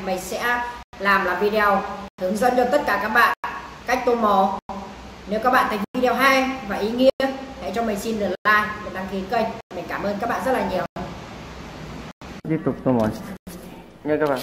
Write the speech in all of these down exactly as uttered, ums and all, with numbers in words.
mình sẽ làm là video hướng dẫn cho tất cả các bạn cách tô màu. Nếu các bạn thấy video hay và ý nghĩa, hãy cho mình xin được like và đăng ký kênh. Mình cảm ơn các bạn rất là nhiều. Tiếp tục tô màu nha các bạn.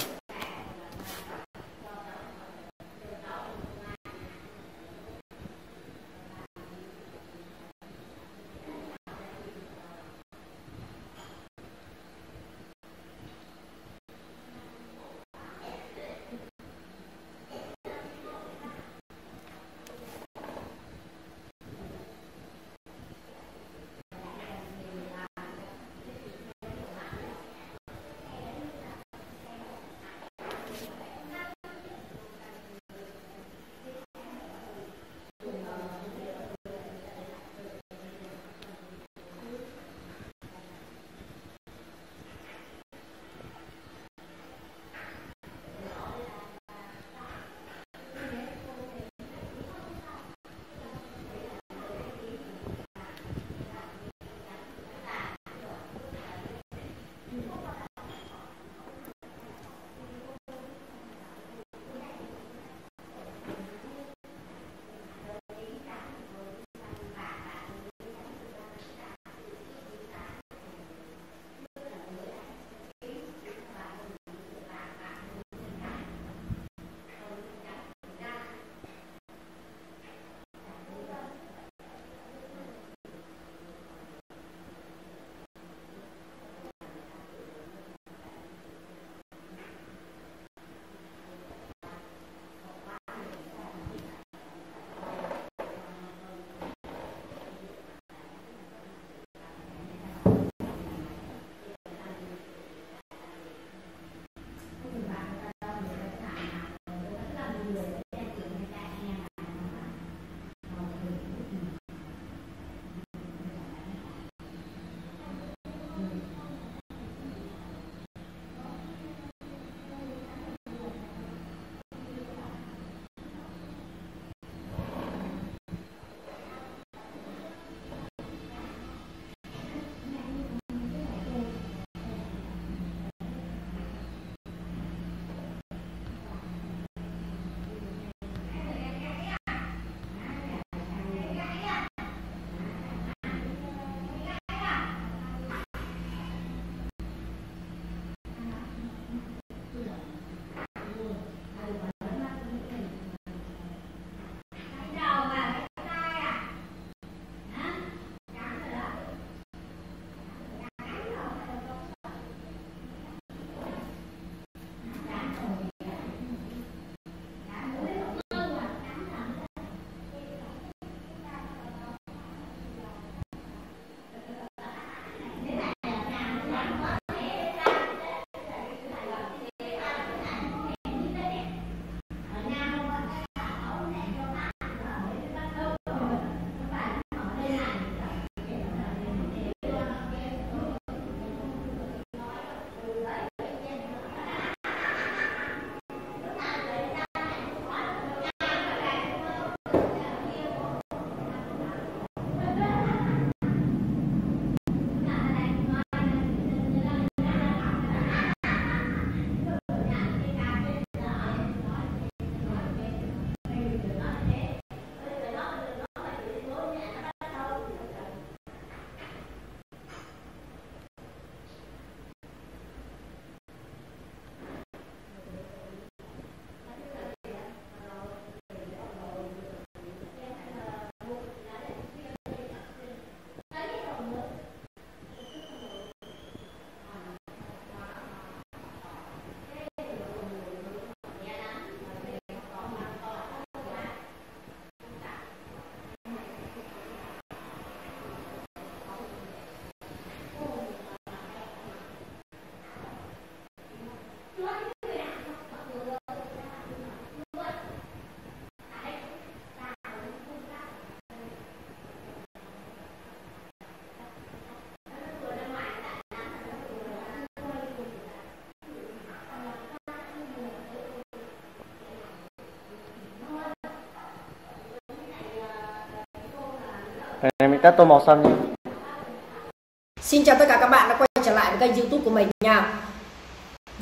Này mình cắt tô màu xanh nha. Xin chào tất cả các bạn đã quay trở lại với kênh YouTube của mình nha.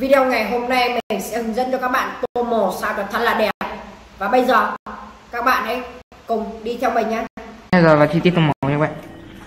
video ngày hôm nay mình sẽ hướng dẫn cho các bạn tô màu sao cho thật là đẹp. Và bây giờ các bạn hãy cùng đi theo mình nhé. Bây giờ là chi tiết tô màu như vậy.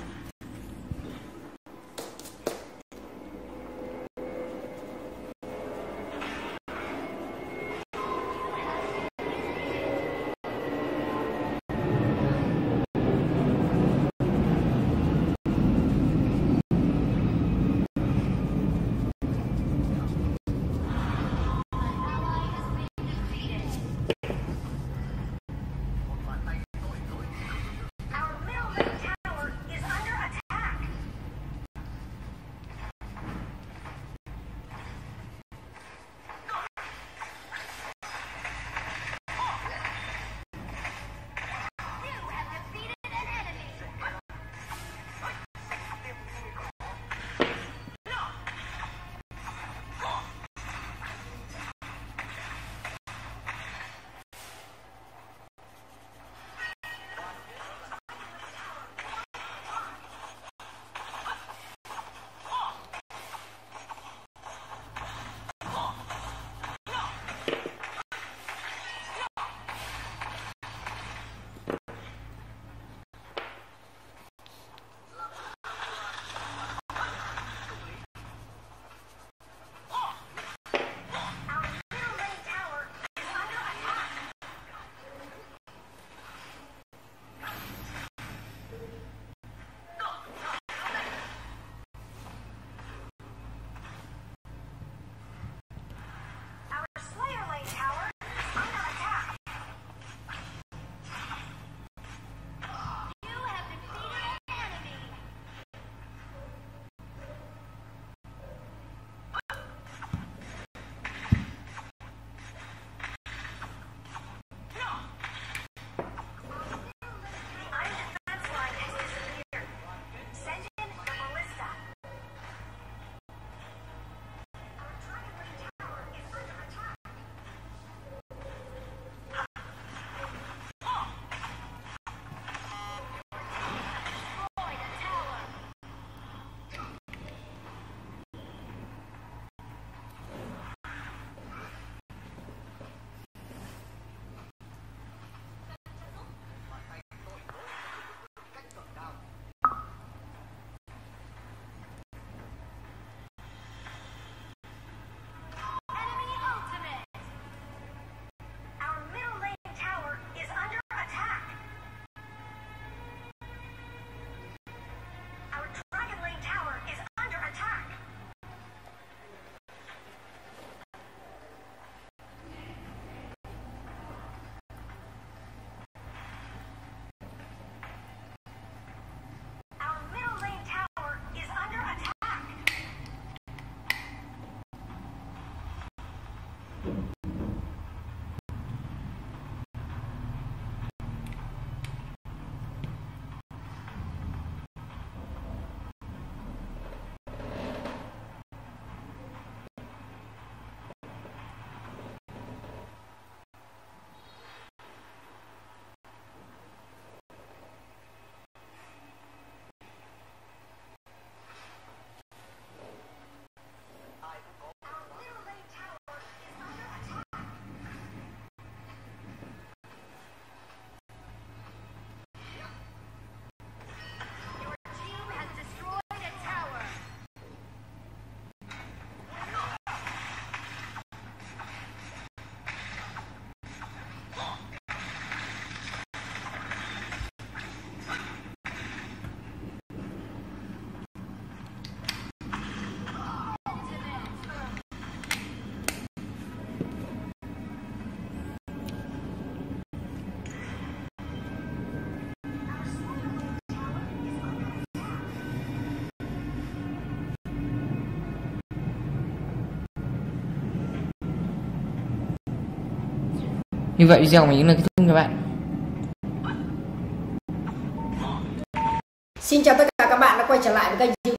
Như vậy video của mình là kết thúc các bạn. Xin chào tất cả các bạn đã quay trở lại với kênh